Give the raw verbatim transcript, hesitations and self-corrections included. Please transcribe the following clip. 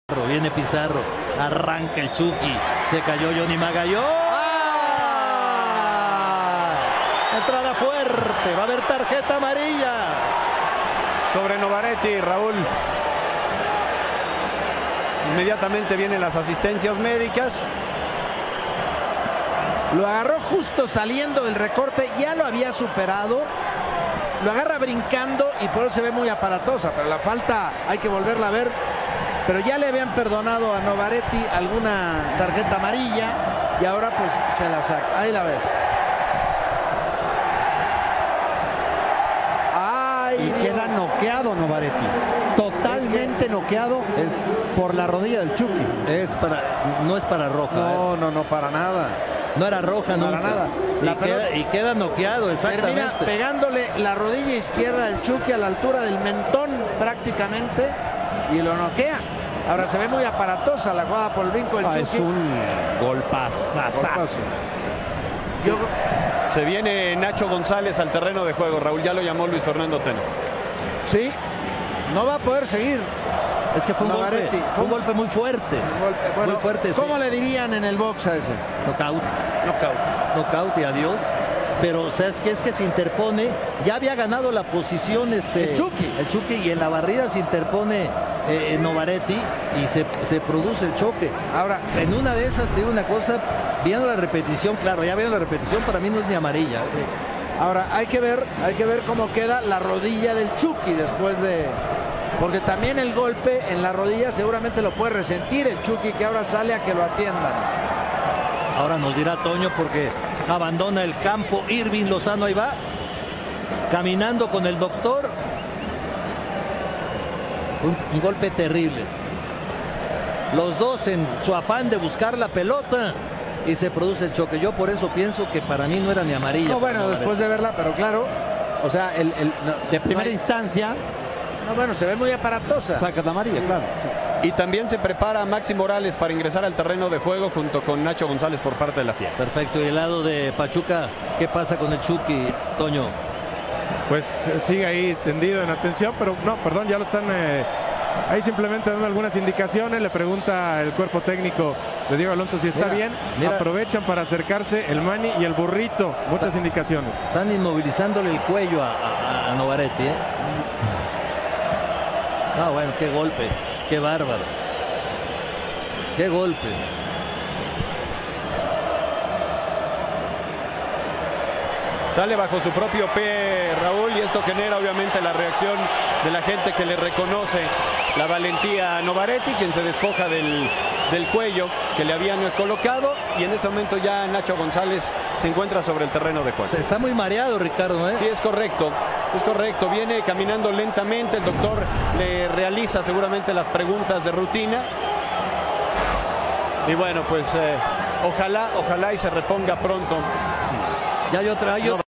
Viene Pizarro, arranca el Chucky, se cayó Johnny Magallón. ¡Ah! Entrada fuerte, va a haber tarjeta amarilla sobre Novaretti, Raúl. Inmediatamente vienen las asistencias médicas. Lo agarró justo saliendo del recorte, ya lo había superado. Lo agarra brincando y por eso se ve muy aparatosa, pero la falta hay que volverla a ver. Pero ya le habían perdonado a Novaretti alguna tarjeta amarilla y ahora pues se la saca. Ahí la ves. Ay, y queda noqueado Novaretti. Totalmente es que noqueado es por la rodilla del Chucky. Es para, no es para roja. No, eh. no, no, para nada. No era roja, no. Para nada. Y queda, y queda noqueado, exactamente. Termina pegándole la rodilla izquierda del Chucky a la altura del mentón prácticamente y lo noquea. Ahora se ve muy aparatosa la jugada por el brinco del ah, Chucky. Es un golpazazazo. Yo... Se viene Nacho González al terreno de juego, Raúl, ya lo llamó Luis Fernando Tena. Sí, no va a poder seguir. Es que fue un, golpe, fue un golpe muy fuerte. Un golpe, bueno, muy fuerte. ¿Cómo sí. le dirían en el box a ese? Knockout. Knockout. Knockout y adiós. Pero ¿sabes qué? Es que se interpone. Ya había ganado la posición este, el Chucky. El Chucky y en la barrida se interpone eh, Novaretti y se, se produce el choque. Ahora, en una de esas, te digo una cosa, viendo la repetición, claro, ya viendo la repetición, para mí no es ni amarilla. Sí. Ahora, hay que ver, hay que ver cómo queda la rodilla del Chucky después de... Porque también el golpe en la rodilla seguramente lo puede resentir el Chucky, que ahora sale a que lo atiendan. Ahora nos dirá Toño porque abandona el campo Irving Lozano, ahí va, caminando con el doctor. Un, un golpe terrible. Los dos en su afán de buscar la pelota y se produce el choque. Yo por eso pienso que para mí no era ni amarilla. No, bueno, después de verla, pero claro, o sea, el, el no, de primera no hay... instancia. No, bueno, se ve muy aparatosa. Saca la amarilla, claro. Y también se prepara Maxi Morales para ingresar al terreno de juego junto con Nacho González por parte de la Fiera. Perfecto. Y el lado de Pachuca, ¿qué pasa con el Chucky, Toño? Pues sigue ahí tendido en atención, pero no, perdón, ya lo están eh, ahí simplemente dando algunas indicaciones. Le pregunta el cuerpo técnico de Diego Alonso si está mira, bien. Mira. Aprovechan para acercarse el Mani y el Burrito. Muchas Está, indicaciones. Están inmovilizándole el cuello a, a, a Novaretti, ¿eh? Ah, bueno, qué golpe, qué bárbaro. Qué golpe. Sale bajo su propio pie, Raúl, y esto genera obviamente la reacción de la gente que le reconoce la valentía a Novaretti, quien se despoja del, del cuello que le habían colocado, y en este momento ya Nacho González se encuentra sobre el terreno de juego. Está muy mareado, Ricardo, ¿eh? Sí, es correcto, es correcto. Viene caminando lentamente, el doctor le realiza seguramente las preguntas de rutina. Y bueno, pues eh, ojalá, ojalá y se reponga pronto. Ya hay otra, hay otra.